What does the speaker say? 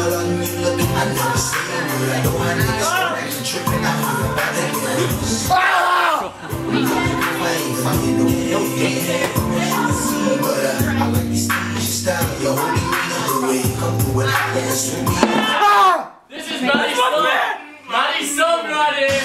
smile on you looking. I never say a word. I know how niggas start acting tripping. I hear about that girl. I ain't fucking no game. But I like this your style. You're holding me the way you come through and I dance with me. This is Maddie's son. Maddie's son, Maddie.